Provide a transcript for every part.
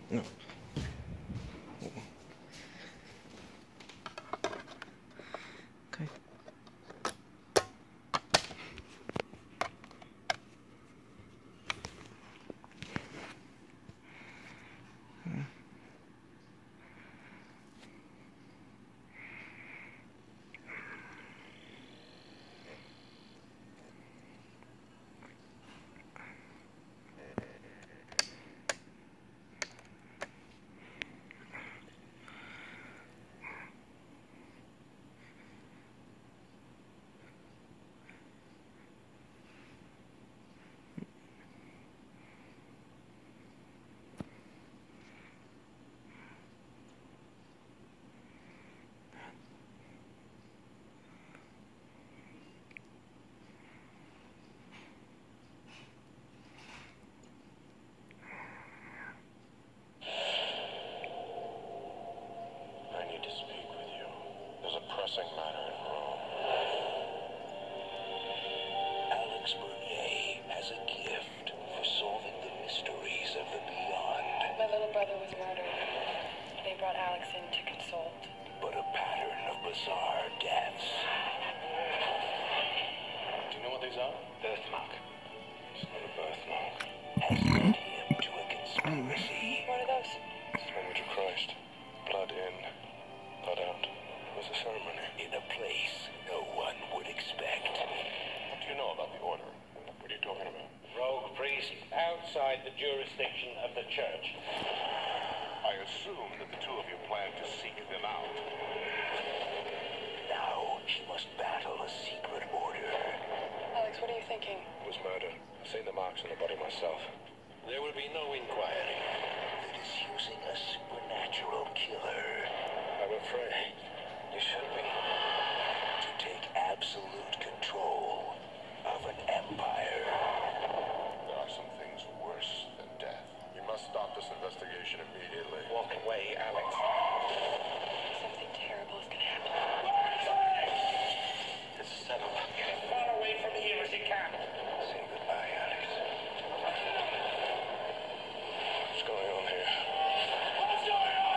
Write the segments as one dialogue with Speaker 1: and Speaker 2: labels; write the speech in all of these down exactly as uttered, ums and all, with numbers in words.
Speaker 1: No. Okay. Hmm.
Speaker 2: Pressing matter in Rome. Alex Bernier has a gift for solving the mysteries of the beyond.
Speaker 3: My little brother was murdered. They brought Alex in to consult.
Speaker 2: But a pattern of bizarre deaths. Do you know what these are? Birthmark. It's not a birthmark. Has led him to a conspiracy.
Speaker 3: What are those?
Speaker 2: It's the image of Christ. Blood in, blood out. It was a ceremony. In a place no one would expect. What do you know about the order? What are you talking about?
Speaker 4: Rogue priest outside the jurisdiction of the church.
Speaker 2: I assume that the two of you plan to seek them out. Now she must battle a secret order.
Speaker 3: Alex, what are you thinking?
Speaker 2: It was murder. I've seen the marks on the body myself.
Speaker 4: There will be no inquiry.
Speaker 2: That is using a supernatural killer.
Speaker 4: I'm afraid you should be.
Speaker 2: To take absolute control of an empire. There are some things worse than death. We must stop this investigation immediately.
Speaker 4: Walk away, Alex.
Speaker 3: Something terrible is gonna happen.
Speaker 4: It's a setup. Get as far away from here as you can.
Speaker 2: Say goodbye, Alex. What's going on here?
Speaker 4: What's going on?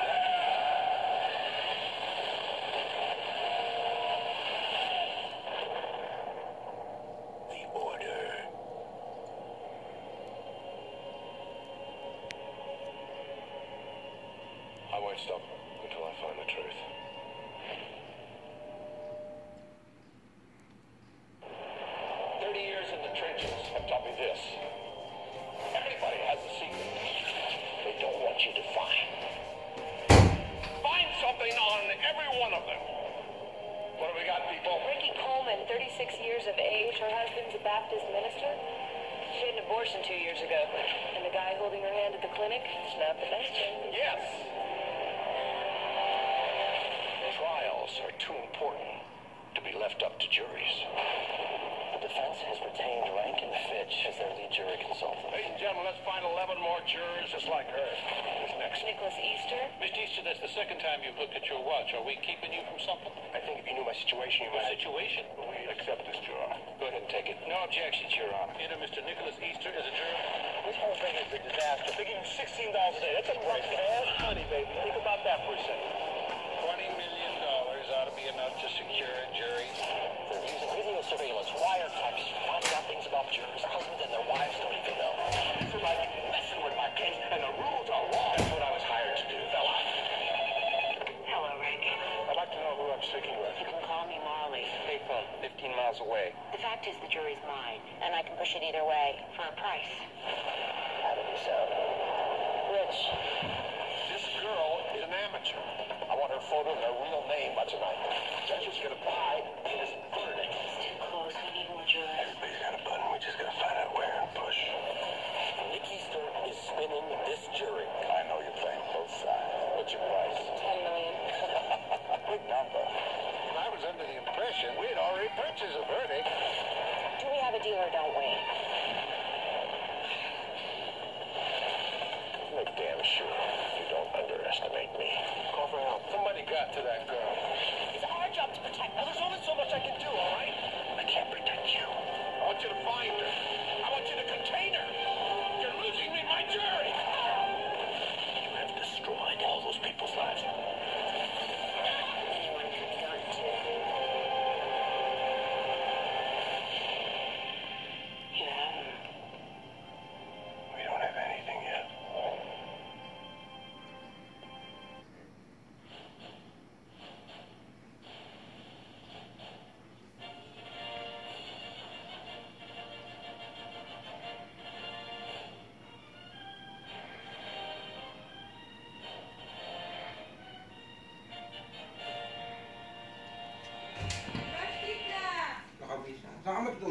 Speaker 2: The order. I won't stop until I find the truth.
Speaker 4: Thirty years in the trenches have taught me this. Everybody has a secret they don't want you to find. Find something on every one of them. What do we got, people?
Speaker 3: Ricky Coleman, thirty-six years of age. Her husband's a Baptist minister. She had an abortion two years ago. And the guy holding her hand at the clinic is not the best one.
Speaker 4: Yes. Trials are too important to be left up to juries.
Speaker 2: The defense has retained Rankin Fitch as their lead jury consultant.
Speaker 4: Ladies and gentlemen, let's find eleven more jurors just like her. Who's next?
Speaker 3: Nicholas Easter.
Speaker 4: Miss Easter, that's the second time you've looked at your watch. Are we keeping you from something?
Speaker 2: I think if you knew my situation, you
Speaker 4: Your
Speaker 2: might...
Speaker 4: situation?
Speaker 2: We accept this juror.
Speaker 4: Go ahead and take it.
Speaker 2: No objections, Your Honor.
Speaker 4: Enter Mister Nicholas Easter as a juror.
Speaker 2: This whole thing is a disaster. They give him sixteen dollars a day. That's a price to have money, baby. Think about that for a second.
Speaker 4: Twenty million dollars ought to be enough to secure a jury.
Speaker 2: They're using video surveillance, wiretaps, finding out things about jurors' husbands and their wives don't even know. They're like messing with my case, and the rules are wrong.
Speaker 4: That's what I was hired to do, fella.
Speaker 3: Hello, Rankin.
Speaker 2: I'd like to know who I'm speaking with.
Speaker 3: You can call me Molly.
Speaker 4: Payphone, fifteen miles away.
Speaker 3: The fact is the jury's mine, and I can push it either way for a price.
Speaker 2: How did he sound?
Speaker 3: Rich.
Speaker 4: This girl is an amateur.
Speaker 2: I want her photo and her real name by tonight. The judge is gonna buy his verdict.
Speaker 3: It's too close. We need more jurors.
Speaker 2: Everybody's got a button. We just gotta find out where and push. Nick Easter is spinning this jury. I know you're playing both sides. What's your price?
Speaker 3: Ten million.
Speaker 2: Big number.
Speaker 4: I was under the impression we had already purchased a verdict.
Speaker 3: Do we have a deal or don't we?
Speaker 2: Make damn sure you don't underestimate me. Call for help.
Speaker 4: Somebody got to that girl.
Speaker 3: It's our job to protect
Speaker 2: Well,
Speaker 3: her.
Speaker 2: there's only so much I can do.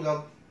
Speaker 5: forgot